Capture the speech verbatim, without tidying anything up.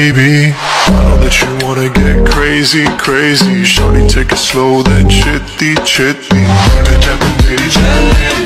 baby. I know that you wanna get crazy, crazy. Shorty, take it slow, then chitty, chitty. Tap it, tap it, titty, tap it.